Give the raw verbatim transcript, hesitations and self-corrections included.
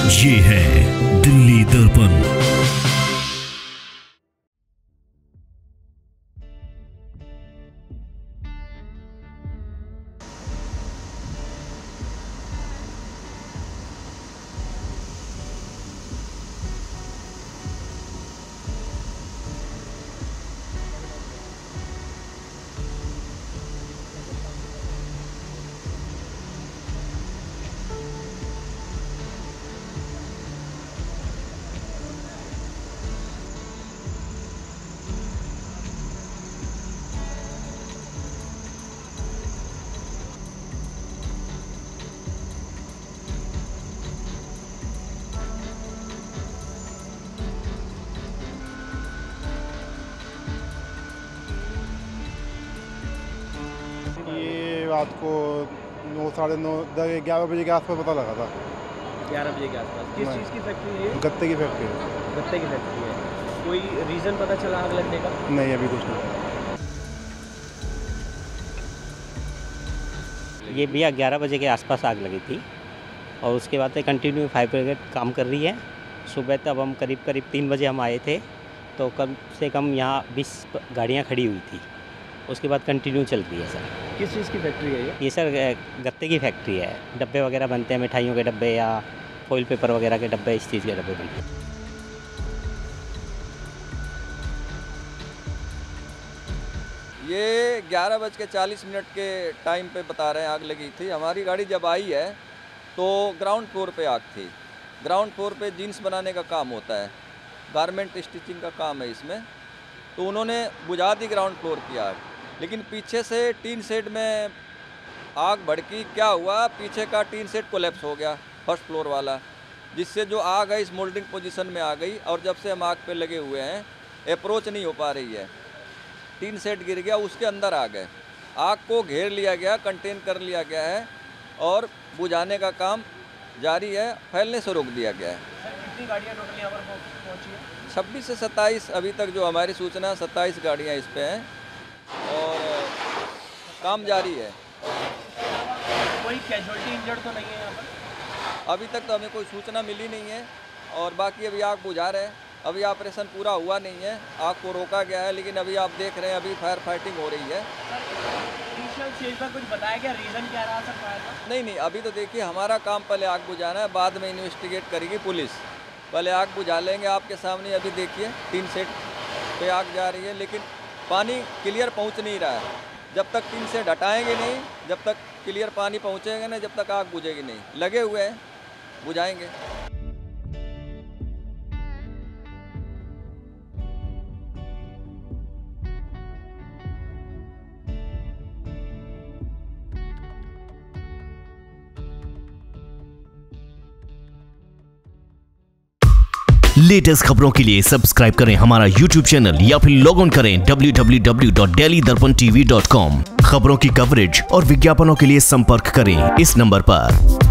ये है दिल्ली दर्पण। ये रात को नौ साढ़े नौ ग्यारह बजे के आसपास पता लगा था। ग्यारह बजे के आसपास। किस चीज़ की फैक्ट्री है? गत्ते की फैक्ट्री है। गत्ते की फैक्ट्री है। कोई रीज़न पता चला आग लगने का? नहीं, अभी कुछ नहीं। ये भैया ग्यारह बजे के आसपास आग लगी थी और उसके बाद से कंटिन्यू फायर ब्रिगेड काम कर रही है। सुबह तब हम करीब करीब तीन बजे हम आए थे तो कम से कम यहाँ बीस गाड़ियाँ खड़ी हुई थी। उसके बाद कंटिन्यू चल रही है सर। किस चीज़ की फैक्ट्री है ये? ये सर गत्ते की फैक्ट्री है। डब्बे वगैरह बनते हैं, मिठाइयों के डब्बे या फॉइल पेपर वगैरह के डब्बे, इस चीज़ के डब्बे बनते हैं। ये ग्यारह बज के चालीस मिनट के टाइम पे बता रहे हैं आग लगी थी। हमारी गाड़ी जब आई है तो ग्राउंड फ्लोर पे आग थी। ग्राउंड फ्लोर पे जीन्स बनाने का काम होता है, गारमेंट स्टिचिंग का काम है इसमें। तो उन्होंने बुझा दी ग्राउंड फ्लोर की आग, लेकिन पीछे से टीन शेड में आग भड़की। क्या हुआ, पीछे का टीन शेड कोलैप्स हो गया, फर्स्ट फ्लोर वाला, जिससे जो आग है इस मोल्डिंग पोजीशन में आ गई। और जब से हम आग पे लगे हुए हैं, अप्रोच नहीं हो पा रही है। टीन शेड गिर गया, उसके अंदर आ गए। आग को घेर लिया गया, कंटेन कर लिया गया है और बुझाने का काम जारी है, फैलने से रोक दिया गया है। कितनी गाड़ियाँ टोटल यहाँ पर पहुँची है? छब्बीस से सत्ताईस अभी तक जो हमारी सूचना, सत्ताईस गाड़ियाँ इस पे हैं और काम जारी है। कोई कैजुअल्टी इंजर्ड तो नहीं है यहाँ पर? अभी तक तो हमें कोई सूचना मिली नहीं है और बाकी अभी आग बुझा रहे हैं। अभी ऑपरेशन पूरा हुआ नहीं है, आग को रोका गया है, लेकिन अभी आप देख रहे हैं अभी फायर फाइटिंग हो रही है। इनिशियल स्टेज पर कुछ बताया गया रीज़न क्या रहा सर फायर का? नहीं नहीं, अभी तो देखिए हमारा काम पहले आग बुझाना है, बाद में इन्वेस्टिगेट करेगी पुलिस। पहले आग बुझा लेंगे। आपके सामने अभी देखिए टीन शेड पे आग जा रही है, लेकिन पानी क्लियर पहुंच नहीं रहा है। जब तक टीन शेड हटाएंगे नहीं, जब तक क्लियर पानी पहुंचेगा नहीं, जब तक आग बुझेगी नहीं। लगे हुए हैं, बुझाएंगे। लेटेस्ट खबरों के लिए सब्सक्राइब करें हमारा यूट्यूब चैनल या फिर लॉग ऑन करें W W W dot daily Darpan TV dot com. खबरों की कवरेज और विज्ञापनों के लिए संपर्क करें इस नंबर पर।